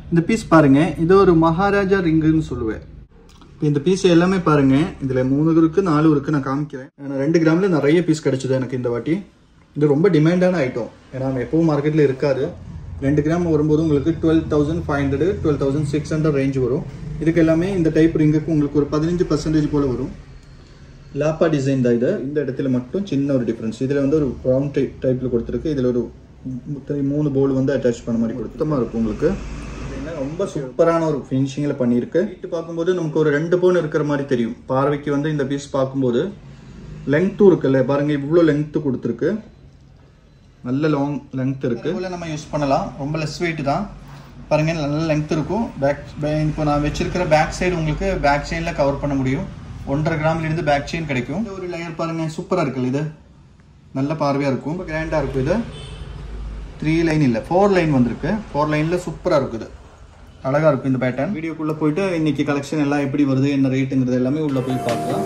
இந்த பீஸ் பாருங்க, இது ஒரு மகாராஜா ரிங்குன்னு சொல்லுவேன். இப்போ இந்த பீஸ் எல்லாமே பாருங்க, இதில் 3 இருக்கு 4 இருக்கு. நான் காமிக்கிறேன். 2 கிராமில் நிறைய பீஸ் கிடைச்சது எனக்கு இந்த வாட்டி. இது ரொம்ப டிமாண்டான ஐட்டம், ஏன்னா எப்பவும் மார்க்கெட்டில் இருக்காது. 2 கிராம் வரும்போது உங்களுக்கு 12,500 12,600 ரேஞ்ச் வரும். இதுக்கு எல்லாமே இந்த டைப் ரிங்குக்கு உங்களுக்கு ஒரு 15% போல் வரும். லாப்பா டிசைன் தான் இது. இந்த இடத்துல மட்டும் சின்ன ஒரு டிஃப்ரென்ஸ். இதில் வந்து ஒரு ரவுண்ட் டைப்பில் கொடுத்துருக்கு. இதில் ஒரு 3 போல் வந்து அட்டாச் பண்ண மாதிரி கொடுத்தமாக இருக்கும் உங்களுக்கு. ரொம்ப சூப்பரான ஒரு ஃபினிஷிங்கில் பண்ணியிருக்கு. வீட்டு பார்க்கும்போது நமக்கு ஒரு 2 பவுன் இருக்கிற மாதிரி தெரியும். பார்வைக்கு வந்து இந்த பீஸ் பார்க்கும்போது லெங்க்த்தும் இருக்குல்ல, பாருங்க இவ்வளோ லெங்க்த்து கொடுத்துருக்கு. நல்ல லாங் லெங்க்த் இருக்கு. இவ்வளோ நம்ம யூஸ் பண்ணலாம். ரொம்ப லெஸ் வெயிட் தான். பாருங்க நல்ல லெங்க்த் இருக்கும். இப்போ நான் வச்சிருக்கிற பேக் சைடு உங்களுக்கு பேக் செயினில் கவர் பண்ண முடியும். 1.5 கிராம்லேருந்து பேக் செயின் கிடைக்கும். ஒரு லேயர் பாருங்க சூப்பராக இருக்குல்ல, இது நல்ல பார்வையாக இருக்கும். ரொம்ப கிராண்டாக இருக்கும். இது 3 லைன் இல்லை 4 லைன் வந்திருக்கு. 4 லைனில் சூப்பராக இருக்குது. அழகாக இருக்கும் இந்த பேட்டர்ன். வீடியோக்குள்ளே போயிட்டு இன்னைக்கு கலெக்ஷன் எல்லாம் எப்படி வருது, என்ன ரேட்டுங்கிறது எல்லாமே உள்ளே போய் பார்க்கலாம்.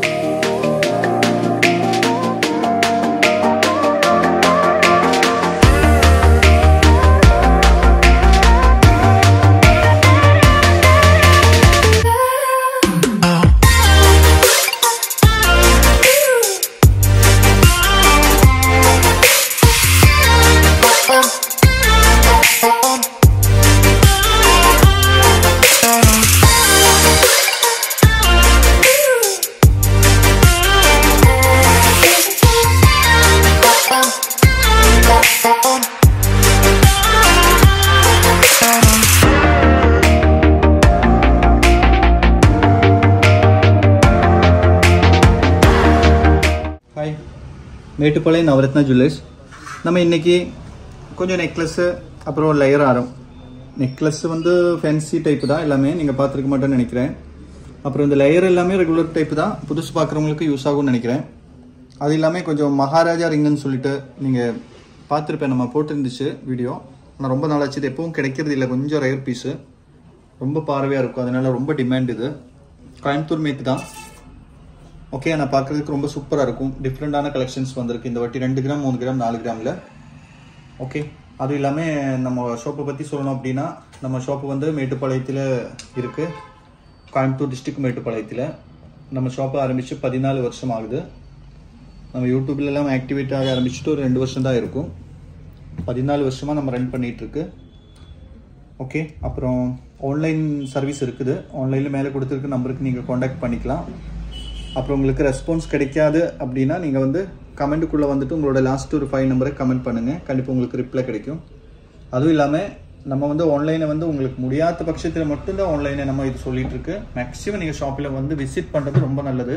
மேட்டுப்பாளையம் நவரத்னா ஜுவல்லர்ஸ். நம்ம இன்றைக்கி கொஞ்சம் நெக்லஸ்ஸு அப்புறம் லேயர் ஆரம். நெக்லஸ் வந்து ஃபேன்சி டைப்பு தான் எல்லாமே, நீங்கள் பார்த்துருக்க மாட்டேன்னு நினைக்கிறேன். அப்புறம் இந்த லேயர் எல்லாமே ரெகுலர் டைப்பு தான், புதுசு பார்க்குறவங்களுக்கு யூஸ் ஆகும்னு நினைக்கிறேன். அது இல்லாமல் கொஞ்சம் மகாராஜா ரிங்குன்னு சொல்லிட்டு நீங்கள் பார்த்துருப்பேன், நம்ம போட்டுருந்துச்சு வீடியோ. ஆனால் ரொம்ப நாளாச்சு, இது எப்பவும் கிடைக்கிறது இல்லை, கொஞ்சம் ரேர் பீஸு, ரொம்ப பார்வையாக இருக்கும். அதனால ரொம்ப டிமாண்ட். இது கோயம்புத்தூர் மேக்கு தான். ஓகே, நான் பார்க்குறதுக்கு ரொம்ப சூப்பராக இருக்கும். டிஃப்ரெண்டான கலெக்ஷன்ஸ் வந்திருக்கு இந்த வாட்டி. 2 கிராம் 3 கிராம் 4 கிராமில். ஓகே, அதுவும் இல்லாமல் நம்ம ஷாப்பை பற்றி சொல்லணும் அப்படின்னா, நம்ம ஷாப்பு வந்து மேட்டுப்பாளையத்தில் இருக்குது. கோயம்புத்தூர் டிஸ்ட்ரிக்ட் மேட்டுப்பாளையத்தில். நம்ம ஷாப்பை ஆரம்பித்து 14 வருஷம் ஆகுது. நம்ம யூடியூப்லலாம் ஆக்டிவேட் ஆக ஆரம்பிச்சுட்டு ஒரு 2 வருஷம் தான் இருக்கும். 14 வருஷமாக நம்ம ரன் பண்ணிகிட்ருக்கு. ஓகே, அப்புறம் ஆன்லைன் சர்வீஸ் இருக்குது. ஆன்லைனில் மேலே கொடுத்துருக்க நம்பருக்கு நீங்கள் காண்டாக்ட் பண்ணிக்கலாம். அப்புறம் உங்களுக்கு ரெஸ்பான்ஸ் கிடைக்காது அப்படின்னா நீங்கள் வந்து கமெண்ட்டுக்குள்ளே வந்துட்டு உங்களோட லாஸ்ட் ஒரு 5 நம்பரை கமெண்ட் பண்ணுங்கள். கண்டிப்பாக உங்களுக்கு ரிப்ளை கிடைக்கும். அதுவும் இல்லாமல் நம்ம வந்து ஆன்லைனை வந்து உங்களுக்கு முடியாத பட்சத்தில் மட்டும்தான் ஆன்லைனை நம்ம இது சொல்லிட்டு இருக்கு. மேக்ஸிமம் நீங்கள் ஷாப்பில் வந்து விசிட் பண்ணுறது ரொம்ப நல்லது.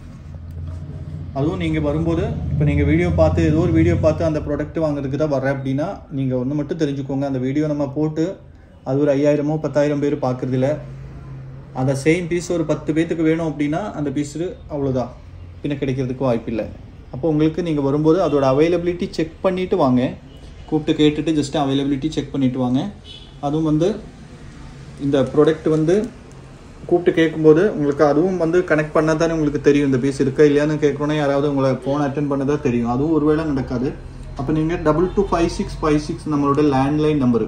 அதுவும் நீங்கள் வரும்போது, இப்போ நீங்கள் வீடியோ பார்த்து ஏதோ ஒரு வீடியோ பார்த்து அந்த ப்ராடக்ட் வாங்குறதுக்கு தான் வரேன் அப்படின்னா, நீங்கள் ஒன்று மட்டும் தெரிஞ்சுக்கோங்க, அந்த வீடியோ நம்ம போட்டு அது ஒரு 5000 10,000 பேர் பார்க்குறதில்ல. அந்த சேம் பீஸ் ஒரு 10 பேத்துக்கு வேணும் அப்படின்னா அந்த பீஸு அவ்வளோதான், பின்ன கிடைக்கிறதுக்கு வாய்ப்பு இல்லை. அப்போ உங்களுக்கு நீங்கள் வரும்போது அதோட அவைலபிலிட்டி செக் பண்ணிவிட்டு வாங்க. கூப்பிட்டு கேட்டுட்டு ஜஸ்ட்டு அவைலபிலிட்டி செக் பண்ணிவிட்டு வாங்க. அதுவும் வந்து இந்த ப்ராடக்ட் வந்து கூப்பிட்டு கேட்கும்போது உங்களுக்கு அதுவும் வந்து கனெக்ட் பண்ணால் தானே உங்களுக்கு தெரியும் இந்த பீஸ் இருக்கா இல்லையான்னு. கேட்கணுன்னா யாராவது உங்களை ஃபோன் அட்டென்ட் பண்ணதான் தெரியும். அதுவும் ஒருவேளை நடக்காது. அப்போ நீங்கள் 225656 நம்மளோட லேண்ட்லைன் நம்பரு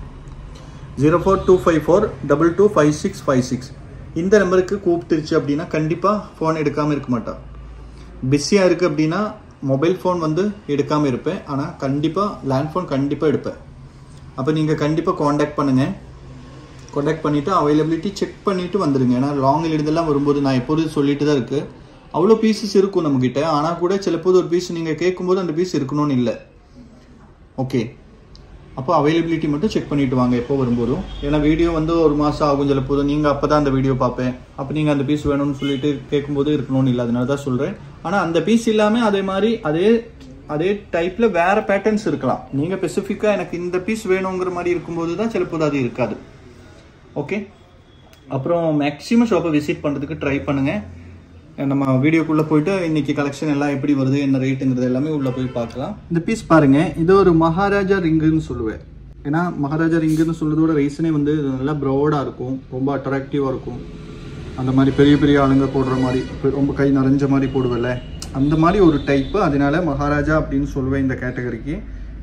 04254 225656 இந்த நம்பருக்கு கூப்பிட்டுருச்சு அப்படின்னா கண்டிப்பாக ஃபோன் எடுக்காமல் இருக்க மாட்டா. பிஸியாக இருக்குது அப்படின்னா மொபைல் ஃபோன் வந்து எடுக்காமல் இருப்பேன், ஆனால் கண்டிப்பாக லேண்ட் ஃபோன் கண்டிப்பாக எடுப்பேன். அப்போ நீங்கள் கண்டிப்பாக காண்டாக்ட் பண்ணுங்கள். காண்டாக்ட் பண்ணிவிட்டு அவைலபிலிட்டி செக் பண்ணிவிட்டு வந்துடுங்க. ஏன்னா லாங்கில் இதெல்லாம் வரும்போது நான் எப்போதும் சொல்லிட்டு தான் இருக்குது, அவ்வளோ பீஸஸ் இருக்கும் நம்மக்கிட்ட. ஆனால் கூட சிலப்போது ஒரு பீஸ் நீங்கள் கேட்கும்போது அந்த பீஸ் இருக்கணும்னு இல்லை. ஓகே, அப்போ அவைலபிலிட்டி மட்டும் செக் பண்ணிவிட்டு வாங்க எப்போ வரும்போதும். ஏன்னா வீடியோ வந்து ஒரு மாதம் ஆகும் சிலப்போதும். நீங்கள் அப்போ தான் அந்த வீடியோ பார்ப்பேன். அப்போ நீங்கள் அந்த பீஸ் வேணும்னு சொல்லிட்டு கேட்கும்போது இருக்கணும்னு இல்லை, அதனால தான் சொல்கிறேன். ஆனால் அந்த பீஸ் இல்லாமல் அதே மாதிரி அதே டைப்பில் வேறு பேட்டர்ன்ஸ் இருக்கலாம். நீங்கள் ஸ்பெசிஃபிக்காக எனக்கு இந்த பீஸ் வேணுங்கிற மாதிரி இருக்கும்போது தான் சிலப்போது அது இருக்காது. ஓகே, அப்புறம் மேக்ஸிமம் ஷாப்பை விசிட் பண்ணுறதுக்கு ட்ரை பண்ணுங்கள். நம்ம வீடியோக்குள்ளே போயிட்டு இன்னைக்கு கலெக்ஷன் எல்லாம் எப்படி வருது, என்ன ரேட்டுங்கிறது எல்லாமே உள்ளே போய் பார்க்கலாம். இந்த பீஸ் பாருங்க, இது ஒரு மகாராஜா ரிங்குன்னு சொல்லுவேன். ஏன்னா மகாராஜா ரிங்குன்னு சொல்றதோட ரீசனே வந்து நல்லா ப்ராடாக இருக்கும், ரொம்ப அட்ராக்டிவாக இருக்கும். அந்த மாதிரி பெரிய பெரிய ஆளுங்க போடுற மாதிரி, ரொம்ப கை நிறைஞ்ச மாதிரி போடுவேல்ல, அந்த மாதிரி ஒரு டைப்பு. அதனால மகாராஜா அப்படின்னு சொல்லுவேன் இந்த கேட்டகரிக்கு.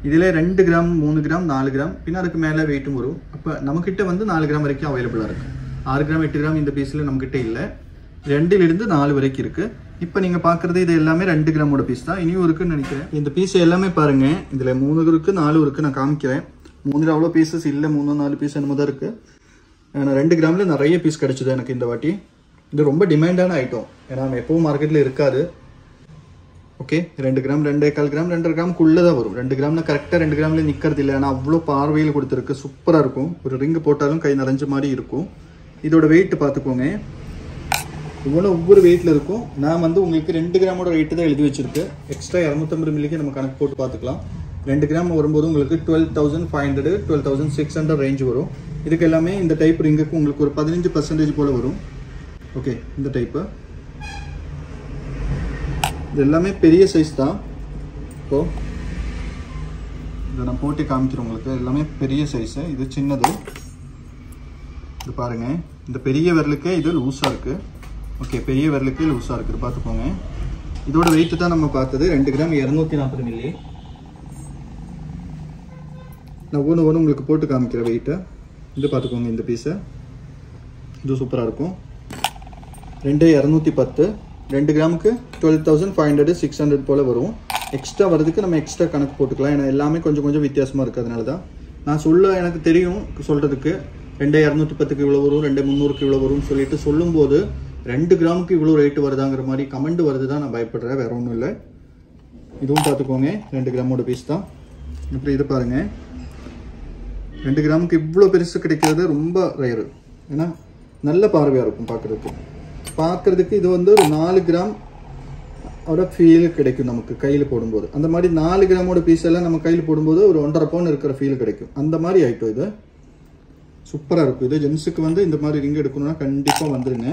இதில் 2 கிராம் 3 கிராம் 4 கிராம் பின்ன அதுக்கு மேலே வெயிட்டும் வரும். அப்போ நம்மக்கிட்ட வந்து 4 கிராம் வரைக்கும் அவைலபிளாக இருக்குது. 6 கிராம் 8 கிராம் இந்த பீஸில் நம்மக்கிட்ட இல்லை. 2லிருந்து 4 வரைக்கும் இருக்குது. இப்போ நீங்கள் பார்க்குறது இது எல்லாமே 2 கிராமோட பீஸ் தான். இனியும் இருக்குன்னு நினைக்கிறேன். இந்த பீஸ் எல்லாமே பாருங்கள், இதில் 3 இருக்குது 4 இருக்குது. நான் காமிக்கிறேன். 3 அவ்வளோ பீஸஸ் இல்லை, 3-4 பீஸ் என்னமோ தான் இருக்குது. ஆனால் 2 கிராமில் நிறைய பீஸ் கிடச்சிது எனக்கு இந்த வாட்டி. இது ரொம்ப டிமாண்டான ஐட்டம், ஏன்னா நம்ம எப்பவும் மார்க்கெட்டில் இருக்காது. ஓகே, 2 கிராம் 2.25 கிராம் 2.5 கிராமுக்குள்ளே தான் வரும். 2 கிராம்னா கரெக்டாக 2 கிராமில் நிற்கிறது இல்லை. ஆனால் அவ்வளோ பார்வையில் கொடுத்துருக்கு, சூப்பராக இருக்கும். ஒரு ரிங்கு போட்டாலும் கை நிறைஞ்ச மாதிரி இருக்கும். இதோட வெயிட் பார்த்துக்கோங்க, இவ்வளோ ஒவ்வொரு வெயிட்டில் இருக்கும். நான் வந்து உங்களுக்கு 2 கிராமோட வெயிட்டு தான் எழுதி வச்சிருக்கு. எக்ஸ்ட்ரா 250 மில்லிக்கு நம்ம கணக்கு போட்டு பார்த்துக்கலாம். 2 கிராம் வரும்போது உங்களுக்கு 12,500 12,600 ரேஞ்ச் வரும். இதுக்கு எல்லாமே இந்த டைப் ரிங்குக்கு உங்களுக்கு ஒரு 15% போல் வரும். ஓகே, இந்த டைப்பு இது எல்லாமே பெரிய சைஸ் தான். இப்போ இதை நான் போட்டு காமிக்கிறேன் உங்களுக்கு. எல்லாமே பெரிய சைஸு, இது சின்னது. இது பாருங்கள், இந்த பெரிய விரலுக்கு இது லூஸாக இருக்குது. ஓகே, பெரிய விரலுக்கு லூஸாக இருக்குது, பார்த்துக்கோங்க. இதோட வெயிட்டு தான் நம்ம பார்த்தது 2 கிராம் 240 மில்லி. நான் ஒன்று உங்களுக்கு போட்டு காமிக்கிறேன் வெயிட்டை. இது பார்த்துக்கோங்க, இந்த பீஸை. இது சூப்பராக இருக்கும். 2,210 2 கிராமுக்கு 12,500 600 போல் வரும். எக்ஸ்ட்ரா வரதுக்கு நம்ம எக்ஸ்ட்ரா கணக்கு போட்டுக்கலாம். ஏன்னா எல்லாமே கொஞ்சம் கொஞ்சம் வித்தியாசமாக இருக்கிறதுனால தான் நான் எனக்கு தெரியும் சொல்கிறதுக்கு. 2,210க்கு இவ்வளோ வரும், 2,300க்கு இவ்வளோ வரும்னு சொல்லிட்டு சொல்லும்போது 2 கிராமுக்கு இவ்வளோ ரேட்டு வருதாங்கிற மாதிரி கமெண்ட் வருது தான் நான் பயப்படுறேன், வேறு ஒன்றும் இல்லை. இதுவும் பார்த்துக்கோங்க, 2 கிராமோட பீஸ் தான். அப்புறம் இது பாருங்கள், 2 கிராமுக்கு இவ்வளோ பெருசு கிடைக்கிறது ரொம்ப ரேரு. ஏன்னா நல்ல பார்வையாக இருக்கும் பார்க்குறதுக்கு. இது வந்து ஒரு 4 கிராம் ஓட ஃபீல் கிடைக்கும் நமக்கு கையில் போடும்போது. அந்த மாதிரி 4 கிராமோட பீஸ் எல்லாம் நம்ம கையில் போடும்போது ஒரு 1.5 பவுன் இருக்கிற ஃபீல் கிடைக்கும். அந்த மாதிரி ஐட்டம் இது சூப்பராக இருக்கும். இது ஜென்ஸுக்கு வந்து இந்த மாதிரி ரிங் எடுக்கணும்னா கண்டிப்பாக வந்துடுங்க.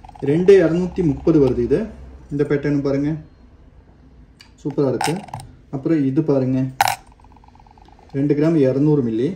2,230 வருது இது. இந்த பேட்டர்ன் பாருங்கள், சூப்பராக இருக்குது. அப்புறம் இது பாருங்கள், 2 கிராம் 200 மில்லி,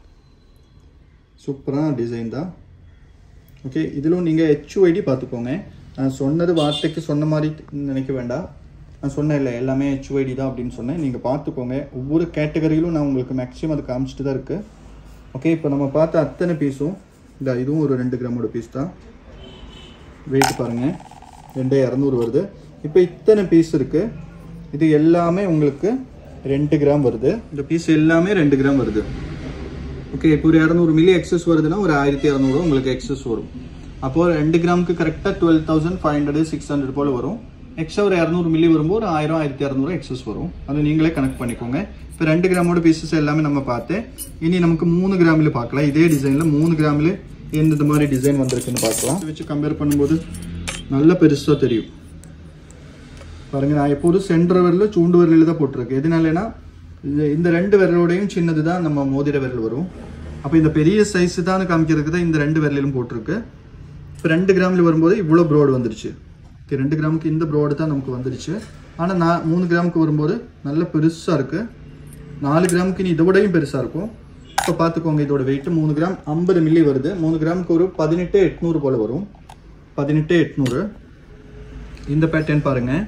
சூப்பரான டிசைன் தான். ஓகே, இதிலும் நீங்கள் HYD பார்த்துக்கோங்க. நான் சொன்னது வார்த்தைக்கு சொன்ன மாதிரி நினைக்க வேண்டாம். நான் சொன்னேன் இல்லை, எல்லாமே HYD தான் அப்படின்னு சொன்னேன். நீங்கள் பார்த்துக்கோங்க, ஒவ்வொரு கேட்டகரியிலும் நான் உங்களுக்கு மேக்ஸிமம் அது காமிச்சிட்டு தான் இருக்குது. ஓகே, இப்போ நம்ம பார்த்த அத்தனை பீஸும் இதுவும் ஒரு 2 கிராமோட பீஸ் தான். வெயிட் பாருங்கள், 2,200 வருது. இப்போ இத்தனை பீஸ் இருக்குது. இது எல்லாமே உங்களுக்கு 2 கிராம் வருது. இந்த பீஸ் எல்லாமே 2 கிராம் வருது. ஓகே, இப்போ ஒரு 200 மில்லி எக்ஸஸ் வருதுன்னா ஒரு 1,200 உங்களுக்கு எக்ஸஸ் வரும். அப்போது 2 கிராமுக்கு கரெக்டாக 12,500 600 போல் வரும். எக்ஸ்ட்ரா ஒரு 200 மில்லி வரும்போது 1000 1,200 எக்ஸஸ் வரும். அது நீங்களே கணக்கு பண்ணிக்கோங்க. இப்போ 2 கிராமோட பீஸஸ் எல்லாமே நம்ம பார்த்தேன். இனி நமக்கு 3 கிராமில் பார்க்கலாம். இதே டிசைனில் 3 கிராமில் எந்த மாதிரி டிசைன் வந்திருக்குன்னு பார்க்கலாம். வச்சு கம்பேர் பண்ணும்போது நல்ல பெருசாக தெரியும் பாருங்கள். நான் எப்போதும் சென்டர் விரலில் சூண்டு விரலில் தான் போட்டிருக்கேன். எதனாலனா இந்த 2 விரலோடையும் சின்னது தான் நம்ம மோதிர விரல் வரும். அப்போ இந்த பெரிய சைஸ் தான் காமிக்கிறதுக்கு தான் இந்த 2 விரலிலும் போட்டிருக்கு. இப்போ 2 கிராமில் வரும்போது இவ்வளோ ப்ரோடு வந்துருச்சு. 2 கிராமுக்கு இந்த ப்ரோடு தான் நமக்கு வந்துருச்சு. ஆனால் 3 கிராமுக்கு வரும்போது நல்ல பெருசாக இருக்குது. 4 கிராமுக்கு இனி இதோடையும் பெருசாக இருக்கும். இப்போ பார்த்துக்கோங்க, இதோட வெயிட்டு 3 கிராம் 50 மில்லி வருது. 3 கிராமுக்கு ஒரு 18,800 போல் வரும். 18,800. இந்த பேட்டர்ன் பாருங்கள்,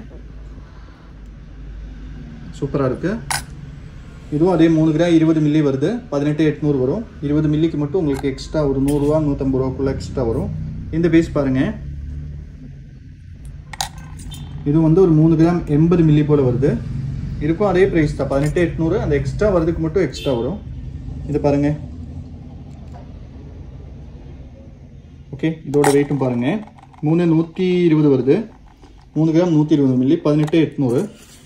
சூப்பராக இருக்குது. இதுவும் அதே 3 கிராம் 20 மில்லி வருது. 18,800 வரும். 20 மில்லிக்கு மட்டும் உங்களுக்கு எக்ஸ்ட்ரா ஒரு 100 ரூபா 150 ரூபாக்குள்ள எக்ஸ்ட்ரா வரும். இந்த பீஸ் பாருங்கள், இது வந்து ஒரு 3 கிராம் 80 மில்லி போல் வருது. இதுக்கும் அதே ப்ரைஸ் தான், 18,800. அந்த எக்ஸ்ட்ரா வரதுக்கு மட்டும் எக்ஸ்ட்ரா வரும். இது பாருங்கள். ஓகே, இதோட வெயிட்டும் பாருங்கள், 120 வருது. 3 கிராம் 120 மில்லி, 18,800.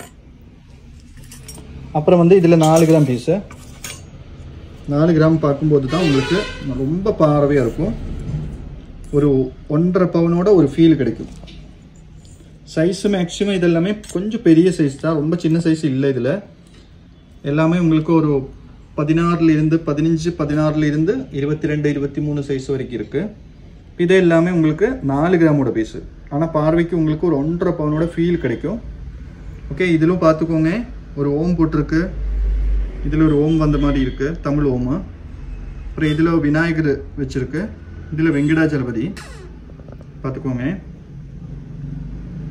அப்புறம் வந்து இதில் 4 கிராம் பீஸு. 4 கிராம் பார்க்கும்போது தான் உங்களுக்கு ரொம்ப பார்வையாக இருக்கும். ஒரு 1.5 பவுனோட ஒரு ஃபீல் கிடைக்கும். சைஸு மேக்ஸிமம் இதெல்லாமே கொஞ்சம் பெரிய சைஸ் தான், ரொம்ப சின்ன சைஸ் இல்லை. இதில் எல்லாமே உங்களுக்கு ஒரு 16லிருந்து 15 16லிருந்து 22 23 சைஸ் வரைக்கும் இருக்குது. இது எல்லாமே உங்களுக்கு 4 கிராமோட பீஸு. ஆனால் பார்வைக்கு உங்களுக்கு ஒரு 1.5 பவுனோட ஃபீல் கிடைக்கும். ஓகே, இதிலும் பார்த்துக்கோங்க, ஒரு ஓம் போட்டிருக்கு. இதில் ஒரு ஓம் வந்த மாதிரி இருக்குது, தமிழ் ஓமு. அப்புறம் இதில் விநாயகர் வச்சுருக்கு. இதில் வெங்கடாஜலபதி பார்த்துக்கோங்க.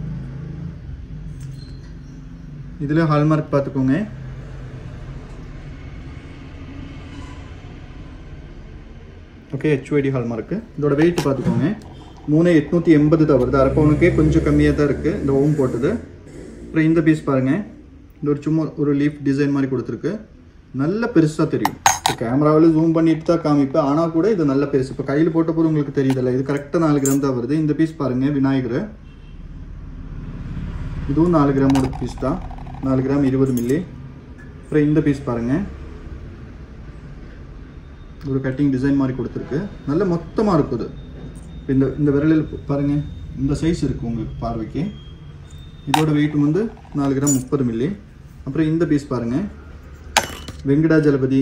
இதில் ஹால்மார்க் பார்த்துக்கோங்க. Okay HYD hallmark. இதோட வெயிட் பார்த்துக்கோங்க 3880 தான் வருது. அரை பவுனுக்கே கொஞ்சம் கம்மியாக தான் இருக்குது இந்த ஓம் போட்டது. அப்புறம் இந்த பீஸ் பாருங்கள், இந்த ஒரு சும்மா ஒரு லீஃப் டிசைன் மாதிரி கொடுத்துருக்கு. நல்ல பெருசாக தெரியும். இப்போ கேமராவில் ஜூம் பண்ணிட்டு தான் காமிப்பேன், ஆனால் கூட இது நல்ல பெருசு. இப்போ கையில் போட்ட போது உங்களுக்கு தெரியுதில்ல, இது கரெக்டாக 4 கிராம் தான் வருது. இந்த பீஸ் பாருங்கள் விநாயகர், இதுவும் 4 கிராமோட பீஸ் தான், 4 கிராம் 20 மில்லி. அப்புறம் இந்த பீஸ் பாருங்கள், ஒரு கட்டிங் டிசைன் மாதிரி கொடுத்துருக்கு. நல்ல மொத்தமாக இருக்குது. இந்த விரலில் பாருங்கள் இந்த சைஸ் இருக்குது உங்களுக்கு பார்வைக்கு. இதோட வெயிட் வந்து 4 கிராம் 30 மில்லி. அப்புறம் இந்த பீஸ் பாருங்கள், வெங்கடாஜலபதி.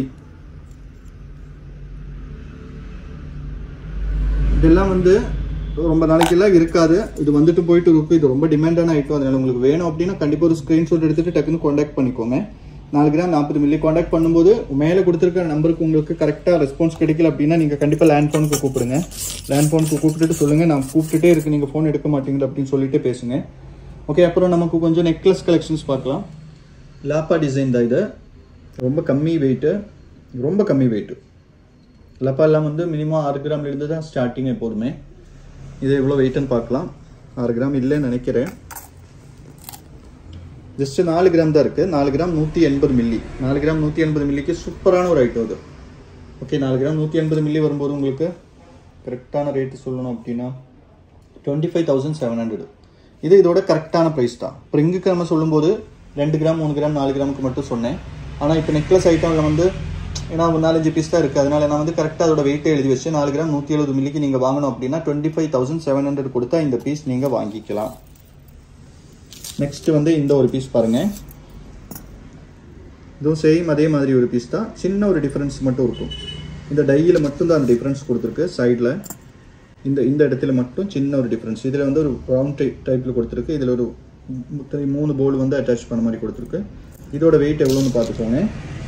இதெல்லாம் வந்து ரொம்ப நாளைக்கெல்லாம் இருக்காது, இது வந்துட்டு போயிட்டு இருக்கும். இது ரொம்ப டிமாண்டான ஐட்டம். அதனால உங்களுக்கு வேணும் அப்படின்னா கண்டிப்பாக ஒரு ஸ்க்ரீன்ஷாட் எடுத்துகிட்டு டக்குன்னு காண்டாக்ட் பண்ணிக்கோங்க. 4 கிராம் 40 மில்லி. காண்டாக்ட் பண்ணும்போது மேலே கொடுத்துருக்க நம்பருக்கு உங்களுக்கு கரெக்டாக ரெஸ்பான்ஸ் கிடைக்கல அப்படின்னா நீங்கள் கண்டிப்பாக லேண்ட் ஃபோனுக்கு கூப்பிடுங்க. லேண்ட் ஃபோனுக்கு கூப்பிட்டுட்டு சொல்லுங்கள், நான் கூப்பிட்டுட்டே இருக்கு, நீங்கள் ஃபோன் எடுக்க மாட்டீங்களா அப்படின்னு சொல்லிட்டு பேசுங்க. ஓகே, அப்புறம் நமக்கு கொஞ்சம் நெக்லஸ் கலெக்ஷன்ஸ் பார்க்கலாம். லாப்பா டிசைன் தான் இது. ரொம்ப கம்மி வெயிட்டு, ரொம்ப கம்மி வெயிட்டு. லப்பா எல்லாம் வந்து மினிமம் 6 கிராம்லேருந்து தான் ஸ்டார்டிங் எப்போதுமே. இது எவ்வளோ வெயிட்டுன்னு பார்க்கலாம். 6 கிராம் இல்லைன்னு நினைக்கிறேன், ஜஸ்ட் 4 கிராம் தான் இருக்குது. 4 கிராம் 180 மில்லி. 4 கிராம் 180 மில்லிக்கு சூப்பரான ஒரு ஐட்டம் அது. ஓகே, 4 கிராம் 180 மில்லி வரும்போது உங்களுக்கு கரெக்டான ரேட்டு சொல்லணும் அப்படின்னா 25,700. இது இதோட கரெக்டான ப்ரைஸ் தான். இப்போ இங்குக்கு நம்ம சொல்லும்போது 2 கிராம் 3 கிராம் 4 கிராமுக்கு மட்டும் சொன்னேன். ஆனால் இப்போ நெக்லஸ் ஐட்டமில் வந்து ஏன்னா 4-5 பீஸ் தான் இருக்குது, அதனால் நான் வந்து கரெக்டாக அதோட வெயிட்டை எழுதி வச்சு 4 கிராம் 170 மில்லிக்கு நீங்கள் வாங்கணும் அப்படின்னா 25,700 கொடுத்தா இந்த பீஸ் நீங்கள் வாங்கிக்கலாம். நெக்ஸ்ட் வந்து இந்த ஒரு பீஸ் பாருங்கள், இதுவும் சேம் அதே மாதிரி ஒரு பீஸ் தான், சின்ன ஒரு டிஃப்ரென்ஸ் மட்டும் இருக்கும். இந்த டையில் மட்டும்தான் அந்த டிஃப்ரென்ஸ் கொடுத்துருக்கு. சைடில் இந்த இடத்துல மட்டும் சின்ன ஒரு டிஃப்ரென்ஸ். இதில் வந்து ஒரு ரவுண்ட் டைப்பில் கொடுத்துருக்கு. இதில் ஒரு 3 போல் வந்து அட்டாச் பண்ண மாதிரி கொடுத்துருக்கு. இதோட வெயிட் எவ்வளோன்னு பார்த்துக்கோங்க.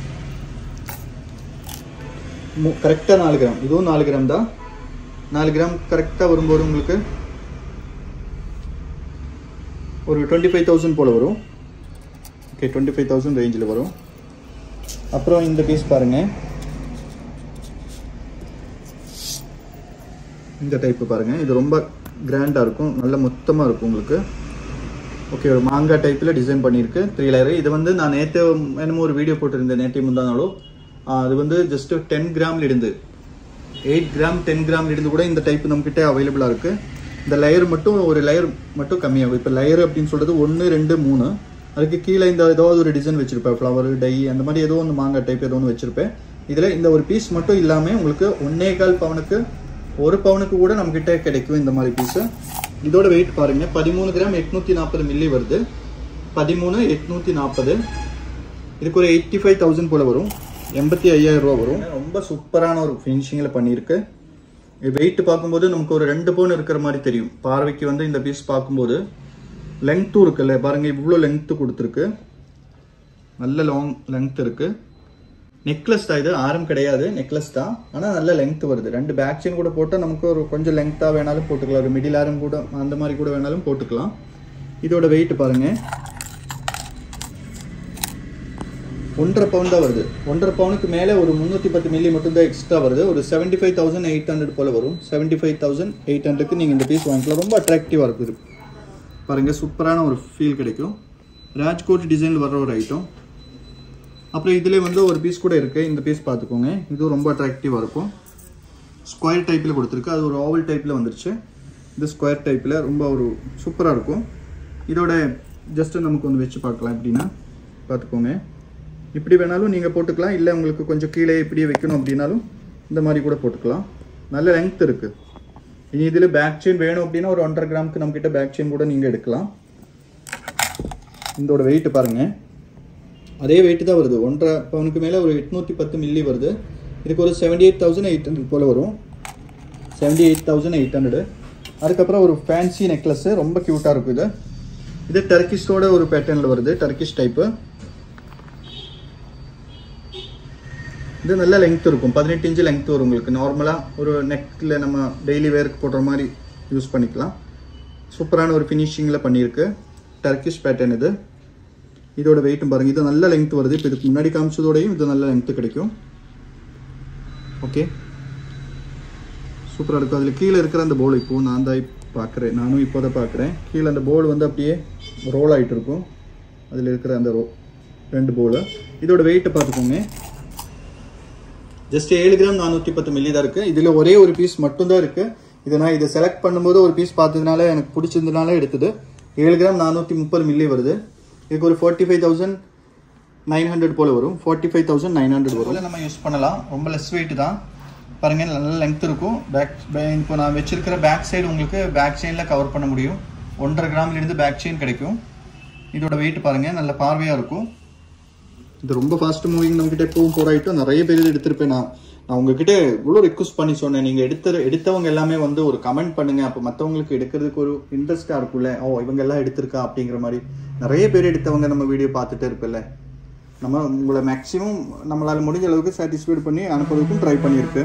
கரெக்டாக 4 கிராம். இதுவும் 4 கிராம் தான். 4 கிராம் கரெக்டாக வரும்போது உங்களுக்கு ஒரு 25,000 போல் வரும். ஓகே, 25,000 ரேஞ்சில் வரும். அப்புறம் இந்த பீஸ் பாருங்கள், இந்த டைப்பு பாருங்கள். இது ரொம்ப கிராண்டாக இருக்கும், நல்ல மொத்தமாக இருக்கும் உங்களுக்கு. ஓகே, ஒரு மாங்காய் டைப்பில் டிசைன் பண்ணியிருக்கு 3 லேயர். இது வந்து நான் நேற்று என்னமோ ஒரு வீடியோ போட்டிருந்தேன், நேற்று முந்தானாலும். அது வந்து ஜஸ்ட் 10 கிராம்ல இருந்து 8 கிராம் 10 கிராம்ல இருந்து கூட இந்த டைப் நம்மகிட்ட அவைலபிளாக இருக்குது. இந்த லேயர் மட்டும் ஒரு லேயர் மட்டும் கம்மியாகும். இப்போ லேயர் அப்படின்னு சொல்கிறது 1 2 3, அதுக்கு கீழே இந்த ஏதாவது ஒரு டிசைன் வச்சுருப்பேன், ஃப்ளவர் டை அந்த மாதிரி ஏதோ ஒன்று மாங்காய் டைப் ஏதோ ஒன்று வச்சுருப்பேன். இதில் இந்த ஒரு பீஸ் மட்டும் இல்லாமல் உங்களுக்கு 1.25 பவுனுக்கு 1 பவுனுக்கு கூட நம்மகிட்ட கிடைக்கும் இந்த மாதிரி பீஸு. இதோட வெயிட் பாருங்கள், 13 கிராம் 840 மில்லி வருது. 13,840. இதுக்கு ஒரு 85,000 போல் வரும், 85,000 ரூபா வரும். ரொம்ப சூப்பரான ஒரு ஃபினிஷிங்கில் பண்ணியிருக்கு. வெயிட் பார்க்கும்போது நமக்கு ஒரு 2 பவுன் இருக்கிற மாதிரி தெரியும் பார்வைக்கு. வந்து இந்த பீஸ் பார்க்கும்போது லெங்க்த்தும் இருக்குல்ல பாருங்கள், இவ்வளோ லெங்க்த்து கொடுத்துருக்கு, நல்ல லாங் லெங்க்த் இருக்குது. நெக்லஸ் தான் இது, ஆரம் கிடையாது, நெக்லஸ் தான். ஆனால் நல்ல லெங்க்த் வருது. 2 பேக் செயின் கூட போட்டால் நமக்கு ஒரு கொஞ்சம் லெங்க்த்தாக வேணாலும் போட்டுக்கலாம், ஒரு மிடில் ஆரம் கூட அந்த மாதிரி கூட வேணாலும் போட்டுக்கலாம். இதோட வெயிட் பாருங்கள், 1.5 பவுன் தான் வருது. 1.5 பவுனுக்கு மேலே ஒரு 310 மில்லி மட்டும்தான் எக்ஸ்ட்ரா வருது. ஒரு 75,800 போல் வரும். 75,800க்கு நீங்கள் இந்த பீஸ் வாங்கிக்கலாம். ரொம்ப அட்ராக்டிவாக இருக்குது பாருங்கள், சூப்பரான ஒரு ஃபீல் கிடைக்கும். ராஜ்கோட் டிசைனில் வர்ற ஒரு ஐட்டம். அப்புறம் இதிலே வந்து ஒரு பீஸ் கூட இருக்குது, இந்த பீஸ் பார்த்துக்கோங்க. இது ரொம்ப அட்ராக்டிவாக இருக்கும். ஸ்கொயர் டைப்பில் கொடுத்துருக்கு, அது ஒரு ஓவல் டைப்பில் வந்துருச்சு. இது ஸ்கொயர் டைப்பில் ரொம்ப ஒரு சூப்பராக இருக்கும். இதோட ஜஸ்ட்டு நமக்கு ஒன்று வச்சு பார்க்கலாம். எப்படின்னா பார்த்துக்கோங்க, இப்படி வேணாலும் நீங்கள் போட்டுக்கலாம், இல்லை உங்களுக்கு கொஞ்சம் கீழே இப்படியே வைக்கணும் அப்படின்னாலும் இந்த மாதிரி கூட போட்டுக்கலாம். நல்ல லெங்க்த் இருக்குது. இனி இதில் பேக் செயின் வேணும் அப்படின்னா ஒரு 1.5 கிராமுக்கு நம்மக்கிட்ட பேக் செயின் கூட நீங்கள் எடுக்கலாம். இதோட வெயிட் பாருங்கள், அதே வெயிட் தான் வருது. 1.5 பவுனுக்கு மேலே ஒரு 810 மில்லி வருது. இதுக்கு ஒரு 78,800 போல் வரும். 78,800. அதுக்கப்புறம் ஒரு ஃபேன்சி நெக்லஸ்ஸு, ரொம்ப க்யூட்டாக இருக்கும். இது டர்க்கிஷோட ஒரு பேட்டர்னில் வருது, டர்க்கிஷ் டைப்பு. இது நல்ல லெங்க்த் இருக்கும், 18 இன்ச்சு லெங்க்த் வரும் உங்களுக்கு. நார்மலாக ஒரு நெக்கில் நம்ம டெய்லி வேருக்கு போடுற மாதிரி யூஸ் பண்ணிக்கலாம். சூப்பரான ஒரு ஃபினிஷிங்கில் பண்ணியிருக்கு, டர்க்கிஷ் பேட்டர்ன் இது. இதோட வெயிட்டும் பாருங்கள், இது நல்ல லெங்க்த் வருது. இப்போ இதுக்கு முன்னாடி காமிச்சதோடையும் இது நல்ல லெங்க்த் கிடைக்கும். ஓகே, சூப்பராக இருக்கும். அதில் கீழே இருக்கிற அந்த போல் இப்போது நான் தான் பார்க்குறேன், நானும் இப்போ தான் பார்க்குறேன். கீழே அந்த போல் வந்து அப்படியே ரோல் ஆகிட்டு இருக்கும். அதில் இருக்கிற அந்த 2 போல். இதோட வெயிட்டை பார்த்துக்கோங்க. ஜஸ்ட் 7 கிராம் 410 மில்லி தான் இருக்குது. இதில் ஒரே ஒரு பீஸ் மட்டும்தான் இருக்குது. இதை நான் இதை செலக்ட் பண்ணும்போது ஒரு பீஸ் பார்த்ததுனால எனக்கு பிடிச்சதுனால எடுத்தது. 7 கிராம் 430 மில்லி வருது. இதுக்கு ஒரு 45,900 போல் வரும். 45,900 வரும். நம்ம யூஸ் பண்ணலாம். ரொம்ப லெஸ் வெயிட் தான். பாருங்கள், நல்ல லென்த் இருக்கும். இப்போ நான் வச்சிருக்கிற பேக் சைடு உங்களுக்கு பேக் செயினில் கவர் பண்ண முடியும். 1.5 கிராம்லேருந்து பேக் செயின் கிடைக்கும். இதோட வெயிட் பாருங்கள், நல்ல பார்வையாக இருக்கும். இது ரொம்ப ஃபாஸ்ட் மூவிங். நம்மகிட்ட எப்பவும் போராயிட்டும் நிறைய பேர் எடுத்திருப்பேன். நான் உங்ககிட்ட இவ்வளோ ரிக்வஸ்ட் பண்ணி சொன்னேன். நீங்கள் எடுத்தவங்க எல்லாமே வந்து ஒரு கமெண்ட் பண்ணுங்கள். அப்போ மற்றவங்களுக்கு எடுக்கிறதுக்கு ஒரு இன்ட்ரெஸ்ட்டாக இருக்கும்ல. இவங்க எல்லாம் எடுத்திருக்கா அப்படிங்கிற மாதிரி. நிறைய பேர் எடுத்தவங்க நம்ம வீடியோ பார்த்துட்டே இருப்பில்ல. நம்ம உங்களை மேக்ஸிமம் நம்மளால் முடிஞ்ச அளவுக்கு சாட்டிஸ்ஃபைட் பண்ணி அனுப்புறதுக்கும் ட்ரை பண்ணியிருக்கு.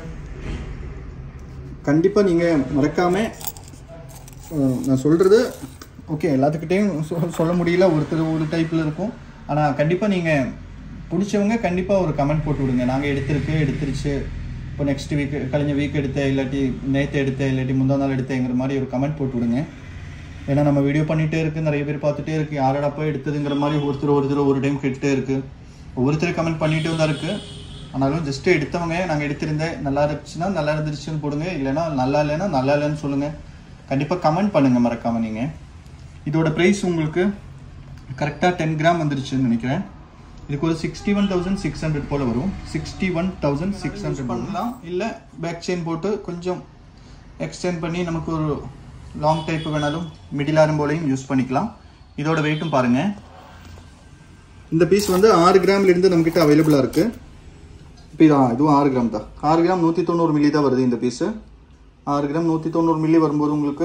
கண்டிப்பாக நீங்கள் மறக்காமல் நான் சொல்கிறது ஓகே எல்லாத்துக்கிட்டையும் சொல்ல முடியல. ஒருத்தர் ஒரு டைப்பில் இருக்கும். ஆனால் கண்டிப்பாக நீங்கள் பிடிச்சவங்க கண்டிப்பாக ஒரு கமெண்ட் போட்டு விடுங்க. நாங்கள் எடுத்துருச்சு, இப்போ நெக்ஸ்ட் வீக் கழிஞ்ச வீக் எடுத்தேன், இல்லாட்டி நேற்று எடுத்தேன், இல்லாட்டி முந்தா நாள் எடுத்தேங்கிற மாதிரி ஒரு கமெண்ட் போட்டு விடுங்க. ஏன்னா நம்ம வீடியோ பண்ணிகிட்டே இருக்குது, நிறைய பேர் பார்த்துட்டே இருக்குது. யாரடப்போ எடுத்ததுங்கிற மாதிரி ஒருத்தர் ஒரு டைம் கேட்டுகிட்டே இருக்குது. ஒவ்வொருத்தர் கமெண்ட் பண்ணிகிட்டே தான் இருக்குது. ஆனாலும் ஜஸ்ட்டு எடுத்தவங்க நாங்கள் எடுத்திருந்தேன், நல்லா இருந்துச்சுன்னா நல்லா இருந்துச்சுன்னு போடுங்க. இல்லைன்னா நல்லா இல்லைன்னு சொல்லுங்கள். கண்டிப்பாக கமெண்ட் பண்ணுங்கள் மறக்காமல். நீங்கள் இதோட ப்ரைஸ் உங்களுக்கு கரெக்டாக 10 கிராம் வந்துருச்சுன்னு நினைக்கிறேன். இதுக்கு ஒரு 61,600 போல் வரும். 61,600 பண்ணலாம். இல்லை பேக் செயின் போட்டு கொஞ்சம் எக்ஸ்டெண்ட் பண்ணி நமக்கு ஒரு லாங் டைப் வேணாலும் மிடில் ஆரம் போலையும் யூஸ் பண்ணிக்கலாம். இதோட வெயிட்டும் பாருங்கள். இந்த பீஸ் வந்து 6 கிராம்லேருந்து நம்மக்கிட்ட அவைலபிளாக இருக்குது. இப்போ இதுவும் 6 கிராம் தான். 6 கிராம் 190 மில்லி தான் வருது இந்த பீஸு. 6 கிராம் 190 மில்லி வரும்போது உங்களுக்கு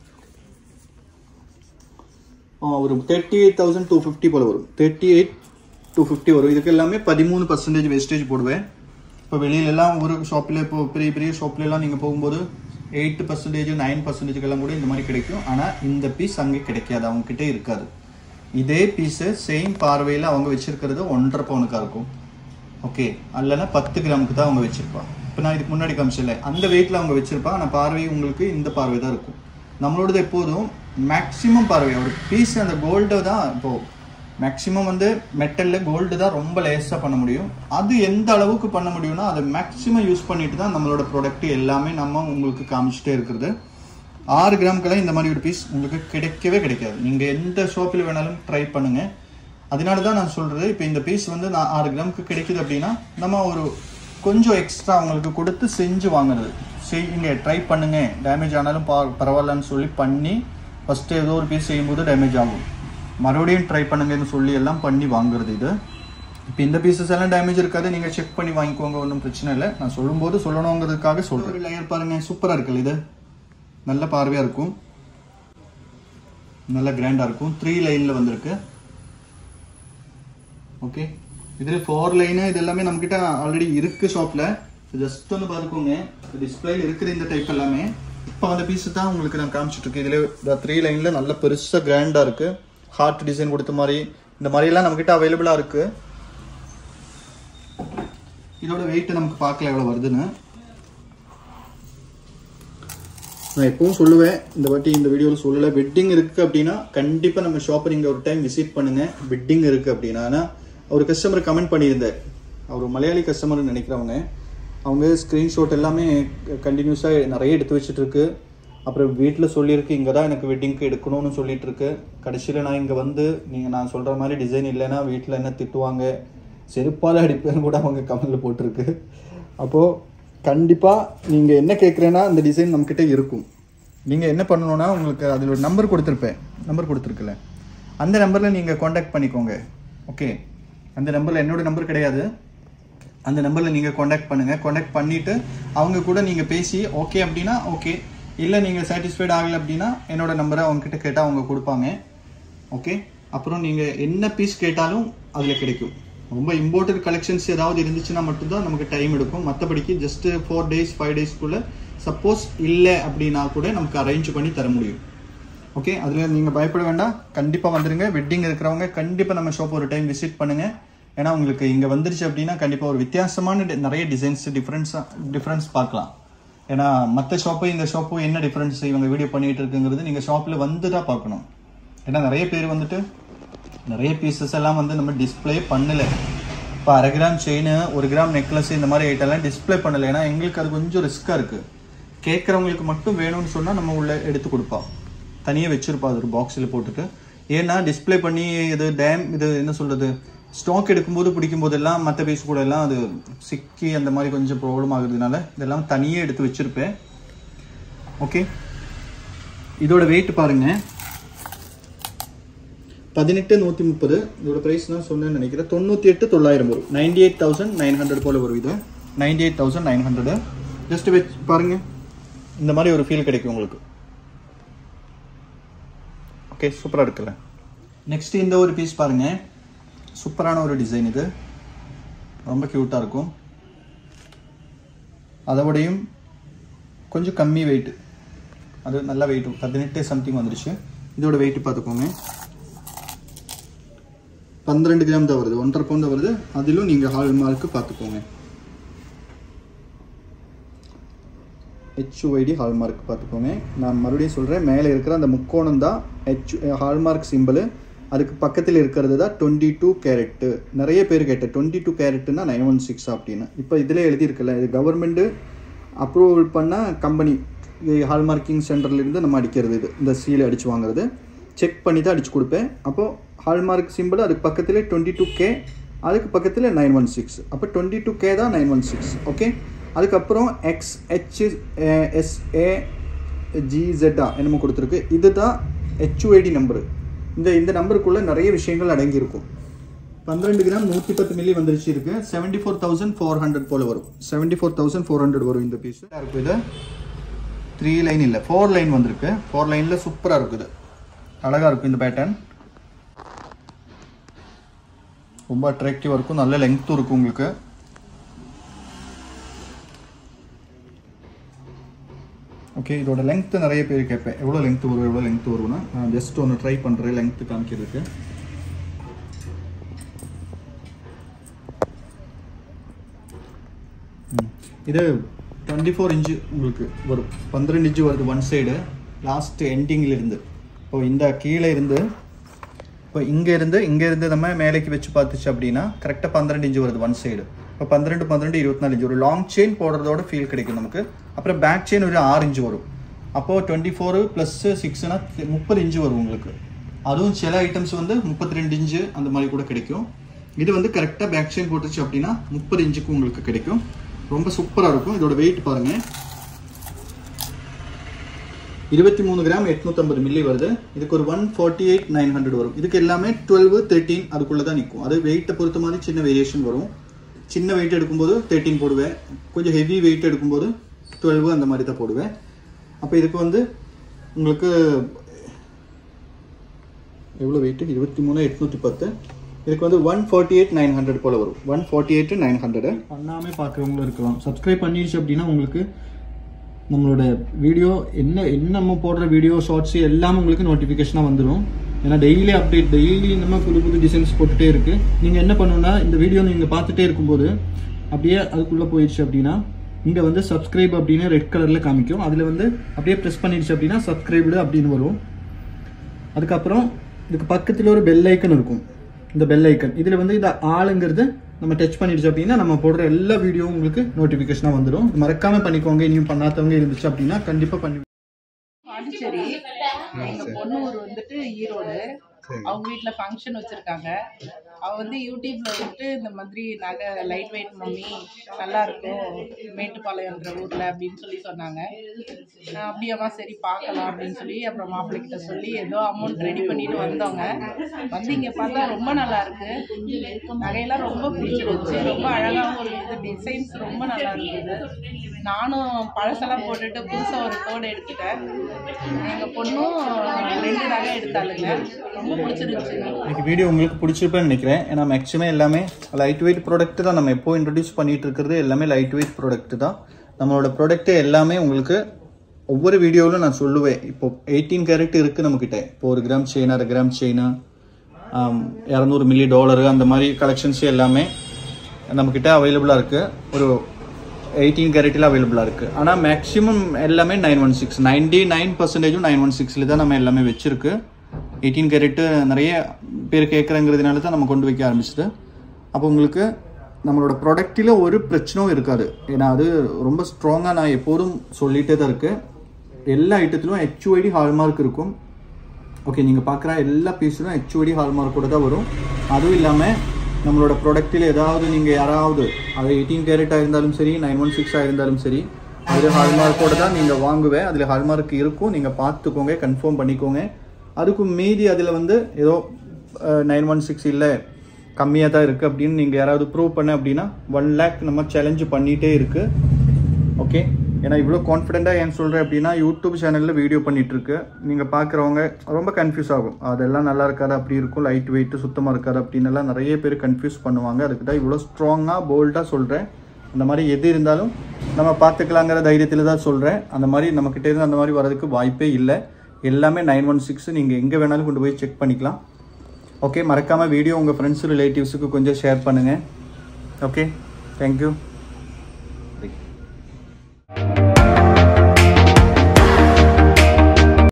ஒரு 38,250 போல் வரும். 38,250 வரும். இதுக்கு எல்லாமே 13% வேஸ்டேஜ் போடுவேன். இப்போ வெளியிலலாம் ஒரு ஷாப்பில் இப்போ பெரிய ஷாப்லலாம் நீங்கள் போகும்போது 8%, 9% கூட இந்த மாதிரி கிடைக்கும். ஆனால் இந்த பீஸ் அங்கே கிடைக்காது, அவங்ககிட்ட இருக்காது. இதே பீஸு சேம் பார்வையில் அவங்க வச்சிருக்கிறது 1.5 பவுனுக்காக இருக்கும். ஓகே, அல்லனா 10 கிராமுக்கு தான் அவங்க வச்சிருப்பாங்க. இப்போ நான் இதுக்கு முன்னாடி காமிச்சல அந்த வெயிட்டில் அவங்க வச்சிருப்பாங்க. ஆனால் பார்வை உங்களுக்கு இந்த பார்வை தான் இருக்கும். நம்மளோடது எப்போதும் மேக்ஸிமம் பார்வை ஒரு பீஸ் அந்த கோல்டு தான். இப்போது மேக்ஸிமம் வந்து மெட்டலில் கோல்டு தான் ரொம்ப லேஸாக பண்ண முடியும். அது எந்த அளவுக்கு பண்ண முடியும்னா அதை மேக்ஸிமம் யூஸ் பண்ணிட்டு தான் நம்மளோட ப்ராடக்ட் எல்லாமே நம்ம உங்களுக்கு காமிச்சிட்டே இருக்கிறது. 6 கிராமுக்கெல்லாம் இந்த மாதிரி ஒரு பீஸ் உங்களுக்கு கிடைக்கவே கிடைக்காது. நீங்கள் எந்த ஷாப்பில் வேணாலும் ட்ரை பண்ணுங்கள். அதனால தான் நான் சொல்கிறது, இப்போ இந்த பீஸ் வந்து நான் 6 கிராமுக்கு கிடைக்குது அப்படின்னா நம்ம ஒரு கொஞ்சம் எக்ஸ்ட்ரா அவங்களுக்கு கொடுத்து செஞ்சு வாங்குறது. செய்யுங்க, ட்ரை பண்ணுங்கள். டேமேஜ் ஆனாலும் பரவாயில்லன்னு சொல்லி பண்ணி ஃபஸ்ட்டு ஏதோ ஒரு பீஸ் செய்யும்போது டேமேஜ் ஆகும், மறுபடியும் ட்ரை பண்ணுங்கன்னு சொல்லி எல்லாம் பண்ணி வாங்குறது இது. இப்போ இந்த பீசஸ் எல்லாம் டேமேஜ் இருக்காது, நீங்கள் செக் பண்ணி வாங்கிக்கோங்க, ஒன்றும் பிரச்சனை இல்லை. நான் சொல்லும்போது சொல்லணுங்கிறதுக்காக சொல்கிறேன். லேயர் பாருங்கள், சூப்பராக இருக்குல்ல, இது நல்ல பார்வையாக இருக்கும், நல்ல கிராண்டாக இருக்கும். 3 லைனில் வந்திருக்கு. ஓகே, இதில் 4 லைனு இது எல்லாமே நம்மக்கிட்ட ஆல்ரெடி இருக்குது ஷாப்பில். ஜஸ்ட் ஒன்று பார்த்துக்கோங்க, டிஸ்பிளேயில் இருக்கிற இந்த டைப் எல்லாமே இப்போ அந்த பீஸு தான் உங்களுக்கு நான் காமிச்சிட்ருக்கேன். இதில் 3 லைனில் நல்ல பெருசாக கிராண்டாக இருக்குது. ஹார்ட் டிசைன் கொடுத்த மாதிரி இந்த மாதிரிலாம் நம்மக்கிட்ட அவைலபிளாக இருக்குது. இதோட வெயிட் நமக்கு பார்க்கல எவ்வளோ வருதுன்னு. நான் எப்பவும் சொல்லுவேன், இந்த வாட்டி இந்த வீடியோவில் சொல்லலை, வெட்டிங் இருக்குது அப்படின்னா கண்டிப்பாக நம்ம ஷாப்பை நீங்கள் ஒரு டைம் விசிட் பண்ணுங்கள். வெட்டிங் இருக்குது அப்படின்னா. ஆனால் ஒரு கஸ்டமர் கமெண்ட் பண்ணியிருந்தேன், அவர் மலையாளி கஸ்டமர்னு நினைக்கிறவங்க, அவங்க ஸ்க்ரீன்ஷாட் எல்லாமே கண்டினியூஸாக நிறைய எடுத்து வச்சுட்ருக்கு. அப்புறம் வீட்டில் சொல்லியிருக்கு, இங்கே தான் எனக்கு வெட்டிங்க்கு எடுக்கணும்னு சொல்லிட்டு இருக்கு. கடைசியில் நான் இங்கே வந்து நான் சொல்கிற மாதிரி டிசைன் இல்லைன்னா வீட்டில் என்ன திட்டுவாங்க, செருப்பால் அடிப்பேன்னு கூட அவங்க கமெண்டில் போட்டிருக்கு. அப்போது கண்டிப்பாக நீங்கள் என்ன கேட்குறேன்னா அந்த டிசைன் நம்மக்கிட்ட இருக்கும். நீங்கள் என்ன பண்ணணுன்னா, உங்களுக்கு அதில் ஒரு நம்பர் கொடுத்துருக்குல்ல, அந்த நம்பரில் நீங்கள் காண்டாக்ட் பண்ணிக்கோங்க. ஓகே, அந்த நம்பரில் என்னோடய நம்பர் கிடையாது, அந்த நம்பரில் நீங்கள் காண்டாக்ட் பண்ணுங்கள். காண்டாக்ட் பண்ணிவிட்டு அவங்க கூட நீங்கள் பேசி ஓகே அப்படின்னா ஓகே, இல்லை நீங்கள் சாட்டிஸ்ஃபைட் ஆகலை அப்படின்னா என்னோடய நம்பரை அவங்ககிட்ட கேட்டால் அவங்க கொடுப்பாங்க. ஓகே, அப்புறம் நீங்கள் என்ன பீஸ் கேட்டாலும் அதில் கிடைக்கும். ரொம்ப இம்போர்ட்டட் கலெக்ஷன்ஸ் ஏதாவது இருந்துச்சுன்னா மட்டும்தான் நமக்கு டைம் எடுக்கும். மற்றபடிக்கு ஜஸ்ட்டு 4 days 5 daysக்குள்ளே சப்போஸ் இல்லை அப்படின்னா கூட நமக்கு அரேஞ்ச் பண்ணி தர முடியும். ஓகே, அதில் நீங்கள் பயப்பட வேண்டாம், கண்டிப்பாக வந்துடுங்க. வெட்டிங் இருக்கிறவங்க கண்டிப்பாக நம்ம ஷாப் ஒரு டைம் விசிட் பண்ணுங்கள். ஏன்னா உங்களுக்கு இங்கே வந்துருச்சு அப்படின்னா கண்டிப்பாக ஒரு வித்தியாசமான நிறைய டிசைன்ஸ் டிஃப்ரென்ஸ் பார்க்கலாம். ஏன்னா மற்ற ஷாப்பு இந்த ஷாப்பு என்ன டிஃபரன்ஸ் இவங்க வீடியோ பண்ணிட்டு இருக்குங்கிறது நீங்கள் ஷாப்பில் வந்து தான் பார்க்கணும். ஏன்னா நிறைய பேர் வந்துட்டு நிறைய பீசஸ் எல்லாம் வந்து நம்ம டிஸ்பிளே பண்ணலை. இப்போ 1/2 கிராம் செயின் 1 கிராம் நெக்லஸ் இந்த மாதிரி ஐட்டம்லாம் டிஸ்பிளே பண்ணலை. ஏன்னா எங்களுக்கு அது கொஞ்சம் ரிஸ்க்காக இருக்குது. கேட்குறவங்களுக்கு மட்டும் வேணும்னு சொன்னால் நம்ம உள்ள எடுத்து கொடுப்போம். தனியாக வச்சுருப்பா அது ஒரு பாக்ஸில் போட்டுட்டு. ஏன்னா டிஸ்பிளே பண்ணி இது இது என்ன சொல்கிறது, ஸ்டாக் எடுக்கும்போது பிடிக்கும் போதெல்லாம் மற்ற பீஸ் கூட எல்லாம் அது சிக்கி அந்த மாதிரி கொஞ்சம் ப்ராப்ளம் ஆகுறதுனால இதெல்லாம் தனியாக எடுத்து வச்சுருப்பேன். ஓகே, இதோட வெயிட் பாருங்கள் 18,130. இதோட ப்ரைஸ் நான் சொன்னேன்னு நினைக்கிறேன் 98,900 வரும். 98,900 போல் வரும். இது 98,900. ஜஸ்ட் வச்சு பாருங்கள், இந்த மாதிரி ஒரு ஃபீல் கிடைக்கும் உங்களுக்கு. ஓகே, சூப்பராக இருக்குல்ல. நெக்ஸ்ட் இந்த ஒரு பீஸ் பாருங்கள், சூப்பரான ஒரு டிசைன். இது ரொம்ப க்யூட்டாக இருக்கும். அதோடையும் கொஞ்சம் கம்மி வெயிட், அது நல்ல வெயிட் 18 சம்திங் வந்துருச்சு. இதோட வெயிட் பார்த்துக்கோங்க 12 கிராம் தான் வருது, 1.5 பவுண்ட் தான் வருது. அதிலும் நீங்கள் ஹால் மார்க்கு பார்த்துக்கோங்க, HUID ஹால்மார்க் பார்த்துக்கோங்க. நான் மறுபடியும் சொல்கிறேன், மேலே இருக்கிற அந்த முக்கோணம் தான் ஹால்மார்க் சிம்பிள். அதுக்கு பக்கத்தில் இருக்கிறது தான் 22 கேரட்டு. நிறைய பேர் கேட்டேன் 22 கேரட்டுன்னா 916 அப்படின்னு. இப்போ இதில் எழுதியிருக்கல, இது கவர்மெண்ட்டு அப்ரூவல் பண்ண கம்பெனி ஹால்மார்க்கிங் சென்டர்லேருந்து நம்ம அடிக்கிறது. இது இந்த சீல் அடித்து வாங்குறது செக் பண்ணி தான் அடித்து கொடுப்பேன். அப்போது ஹால்மார்க் சிம்பிள் அதுக்கு பக்கத்தில் 22K, அதுக்கு பக்கத்தில் 916. அப்போ 22K தான் 916. ஓகே, அதுக்கப்புறம் XHSAGZ என்னமோ கொடுத்துருக்கு. இதுதான் HUID நம்பரு. இந்த நம்பருக்குள்ளே நிறைய விஷயங்கள் அடங்கியிருக்கும். 12 கிராம் 110 மில்லி வந்துருச்சு. இருக்குது 74,400 போல் வரும். 74,400 வரும் இந்த பீஸ். இருக்குது இது 3 லைன் இல்லை 4 லைன் வந்திருக்கு. 4 லைனில் சூப்பராக இருக்குது, அழகாக இருக்கும். இந்த பேட்டர்ன் ரொம்ப அட்ராக்டிவாக இருக்கும், நல்ல லெங்க்த்தும் இருக்கும் உங்களுக்கு. ஓகே, இதோட லெங்க்த்து நிறைய பேர் கேட்பேன், எவ்வளோ லெங்க்த்து வரும்னா நான் ஜஸ்ட் ஒன்று ட்ரை பண்ணுறேன் லெங்க்த்து காமிக்கிறதுக்கு. இது 24 இன்ச்சு உங்களுக்கு வரும். 12 இன்ச்சு வருது ஒன் சைடு லாஸ்ட் எண்டிங்கிலிருந்து. இப்போ இந்த கீழே இருந்து இப்போ இங்கேருந்து நம்ம மேலேக்கு வச்சு பார்த்துச்சு அப்படின்னா கரெக்டாக 12 இன்ச்சு வருது ஒன் சைடு. இப்போ 12 24 இன்ச்சு ஒரு லாங் செயின் போடுறதோட ஃபீல் கிடைக்கும் நமக்கு. அப்புறம் பேக் செயின் ஒரு 6 இன்ச்சு வரும். அப்போது 24 + 6னா 30 இன்ச்சு வரும் உங்களுக்கு. அதுவும் சில ஐட்டம்ஸ் வந்து 32 இன்ச்சு அந்த மாதிரி கூட கிடைக்கும். இது வந்து கரெக்டாக பேக் செயின் போட்டுச்சு அப்படின்னா 30 இன்ச்சுக்கு உங்களுக்கு கிடைக்கும். ரொம்ப சூப்பராக இருக்கும். இதோட வெயிட் பாருங்கள் 23 கிராம் 850 மில்லி வருது. இதுக்கு ஒரு 148,900 வரும். இதுக்கு எல்லாமே 12 13 அதுக்குள்ளே தான் நிற்கும். அது வெயிட்டை பொறுத்த மாதிரி சின்ன வேரியேஷன் வரும். சின்ன வெயிட் எடுக்கும்போது 13 போடுவேன், கொஞ்சம் ஹெவி வெயிட் எடுக்கும்போது 12 அந்த மாதிரி தான் போடுவேன். அப்போ இதுக்கு வந்து உங்களுக்கு எவ்வளோ வெயிட்டு 23,810. இதுக்கு வந்து 148,900 போல் வரும். 148,900 பண்ணாமே பார்க்குறவங்களும் இருக்கலாம். சப்ஸ்கிரைப் பண்ணிடுச்சு அப்படின்னா உங்களுக்கு நம்மளோட வீடியோ என்ன நம்ம போடுற வீடியோ ஷார்ட்ஸு எல்லாமே உங்களுக்கு நோட்டிஃபிகேஷனாக வந்துடும். ஏன்னா டெய்லி அப்டேட், டெய்லி நம்ம புது டிசைன்ஸ் போட்டுகிட்டே இருக்குது. நீங்கள் என்ன பண்ணணுன்னா இந்த வீடியோ நீங்கள் பார்த்துட்டே இருக்கும்போது அப்படியே அதுக்குள்ளே போயிடுச்சு அப்படின்னா இங்கே வந்து சப்ஸ்கிரைப் அப்படின்னு ரெட் கலரில் காமிக்கும். அதில் வந்து அப்படியே ப்ரெஸ் பண்ணிடுச்சு அப்படின்னா சப்ஸ்கிரைப்டு அப்படின்னு வரும். அதுக்கப்புறம் இதுக்கு பக்கத்தில் ஒரு பெல் ஐக்கன் இருக்கும். இந்த பெல் ஐக்கன் இதில் வந்து இந்த ஆளுங்கிறது நம்ம டச் பண்ணிடுச்சு அப்படின்னா நம்ம போடுற எல்லா வீடியோவும் உங்களுக்கு நோட்டிஃபிகேஷனாக வந்துடும். மறக்காமல் பண்ணிக்கோங்க. இனியும் பண்ணாதவங்க இருந்துச்சு அப்படின்னா கண்டிப்பாக பண்ணி. பாண்டிச்சேரி எங்க பொண்ணு ஊர் வந்துட்டு ஈரோடு. அவங்க வீட்டுல ஃபங்க்ஷன் வச்சிருக்காங்க. அவ வந்து யூடியூப்ல வந்துட்டு இந்த மாதிரி நகை லைட் வெயிட் மம்மி நல்லா இருக்கும் மேட்டுப்பாளையம்ன்ற ஊர்ல அப்படின்னு சொல்லி சொன்னாங்க. அப்படியாமா சரி பார்க்கலாம் அப்படின்னு சொல்லி அப்புறம் மாப்பிள்ளை கிட்ட சொல்லி ஏதோ அமௌண்ட் ரெடி பண்ணிட்டு வந்தவங்க. வந்து இங்க பார்த்தா ரொம்ப நல்லா இருக்கு. நகையெல்லாம் ரொம்ப பிடிச்சிருந்துச்சு. ரொம்ப அழகாகவும் ஒரு இது டிசைன்ஸ் ரொம்ப நல்லா இருக்குது. நானும் பழசெல்லாம் போட்டுட்டு புதுசாக ஒரு தோடு எடுத்துட்டேன். எங்கள் பொண்ணும் 2 நகை எடுத்தாளுங்க. ரொம்ப பிடிச்சிருந்துச்சு. இன்னைக்கு வீடியோ உங்களுக்கு பிடிச்சிருப்பேன்னு நினைக்கிறேன். ஏன்னா மேக்ஸிமம் எல்லாமே லைட் வெயிட் ப்ராடக்ட் தான். நம்ம எப்போ இன்ட்ரடியூஸ் பண்ணிட்டு இருக்கிறது எல்லாமே லைட் வெயிட் ப்ராடக்ட் தான். நம்மளோட ப்ராடக்ட் எல்லாமே உங்களுக்கு ஒவ்வொரு வீடியோவிலும் நான் சொல்லுவேன். இப்போ 18 கேரட் இருக்குது நம்மக்கிட்ட. இப்போ 1 gram chain, 1/2 gram chain, $200 milli அந்த மாதிரி கலெக்ஷன்ஸ் எல்லாமே நம்மக்கிட்ட அவைலபிளாக இருக்குது. ஒரு 18 கேரட்டில் அவைலபிளாக இருக்குது. ஆனால் மேக்ஸிமம் எல்லாமே 916, 99% 916 தான் நம்ம எல்லாமே வச்சுருக்கு. 18 கேரட்டு நிறைய பேர் கேட்குறங்கிறதுனால தான் நம்ம கொண்டு வைக்க ஆரம்பிச்சது. அப்போ உங்களுக்கு நம்மளோட ப்ராடக்ட்டில் ஒரு பிரச்சனையும் இருக்காது. ஏன்னா அது ரொம்ப ஸ்ட்ராங்காக நான் எப்போதும் சொல்லிகிட்டே தான் இருக்குது. எல்லா ஐட்டத்திலும் HOD ஹால்மார்க் இருக்கும். ஓகே, நீங்கள் பார்க்குற எல்லா பீஸிலும் HOD ஹால்மார்க்கோடு தான் வரும். அதுவும் இல்லாமல் நம்மளோட ப்ராடக்ட்டில் ஏதாவது நீங்கள் யாராவது அது 18 கேரட்டாக இருந்தாலும் சரி 916 இருந்தாலும் சரி அதில் ஹால்மார்க்கோடு தான் நீங்கள் வாங்குவேன். அதில் ஹால்மார்க் இருக்கும், நீங்கள் பார்த்துக்கோங்க, கன்ஃபார்ம் பண்ணிக்கோங்க. அதுக்கு மீதி அதில் வந்து ஏதோ 916 இல்லை கம்மியாக தான் இருக்குது அப்படின்னு நீங்கள் யாராவது ப்ரூவ் பண்ண அப்படின்னா 1 lakh நம்ம சேலஞ்சு பண்ணிகிட்டே இருக்குது. ஓகே, ஏன்னா இவ்வளோ கான்ஃபிடென்ட்டாக ஏன் சொல்கிறேன் அப்படின்னா யூடியூப் சேனலில் வீடியோ பண்ணிகிட்ருக்கு. நீங்கள் பார்க்குறவங்க ரொம்ப கன்ஃபியூஸ் ஆகும். அதெல்லாம் நல்லா இருக்காது, அப்படி இருக்கும், லைட் வெயிட்டு சுத்தமாக இருக்காது அப்படின்னு எல்லாம் நிறைய பேர் கன்ஃபியூஸ் பண்ணுவாங்க. அதுக்கு தான் இவ்வளோ ஸ்ட்ராங்காக போல்டாக சொல்கிறேன். அந்த மாதிரி எது இருந்தாலும் நம்ம பார்த்துக்கலாங்கிற தைரியத்தில் தான் சொல்கிறேன். அந்த மாதிரி நம்மக்கிட்ட இருந்து அந்த மாதிரி வரதுக்கு வாய்ப்பே இல்லை. எல்லாமே 916 நீங்கள் எங்கே வேணாலும் கொண்டு போய் செக் பண்ணிக்கலாம். ஓகே, மறக்காமல் வீடியோ உங்கள் ஃப்ரெண்ட்ஸ் ரிலேட்டிவ்ஸுக்கு கொஞ்சம் ஷேர் பண்ணுங்கள். Okay, thank you.